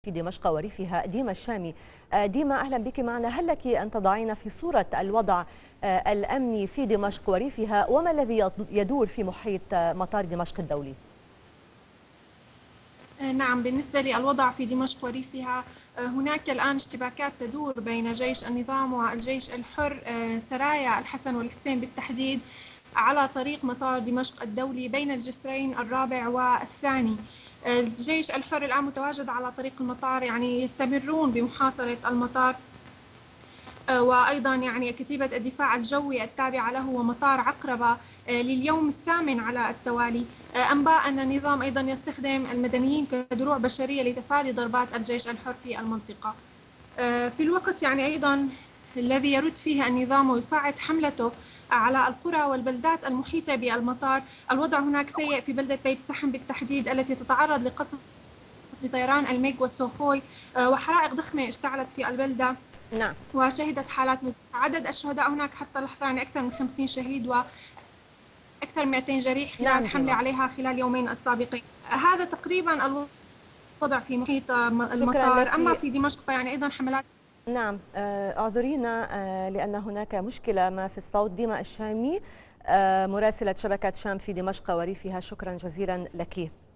في دمشق وريفها ديما الشامي. ديما أهلا بك معنا. هل لك أن تضعين في صورة الوضع الأمني في دمشق وريفها وما الذي يدور في محيط مطار دمشق الدولي؟ نعم، بالنسبة للوضع في دمشق وريفها هناك الآن اشتباكات تدور بين جيش النظام والجيش الحر، سرايا الحسن والحسين بالتحديد، على طريق مطار دمشق الدولي بين الجسرين الرابع والثاني. الجيش الحر الآن متواجد على طريق المطار، يعني يستمرون بمحاصرة المطار. وأيضا يعني كتيبة الدفاع الجوي التابعة له ومطار عقربة لليوم الثامن على التوالي. أنباء أن النظام أيضا يستخدم المدنيين كدروع بشرية لتفادي ضربات الجيش الحر في المنطقة. في الوقت يعني أيضا الذي يرد فيه النظام ويصعد حملته على القرى والبلدات المحيطة بالمطار، الوضع هناك سيء في بلدة بيت سحم بالتحديد التي تتعرض لقصف بطيران الميج والسوخوي، وحرائق ضخمة اشتعلت في البلدة. نعم. وشهدت حالات عدد الشهداء هناك حتى اللحظة يعني أكثر من 50 شهيد وأكثر من 200 جريح خلال نعم حملة ديما، عليها خلال يومين السابقين. هذا تقريبا الوضع في محيط شكرا المطار. أما لك. في دمشق فيعني أيضا حملات. نعم، اعذرينا لأن هناك مشكلة ما في الصوت. ديما الشامي، مراسلة شبكة شام في دمشق وريفها، شكرا جزيلا لك.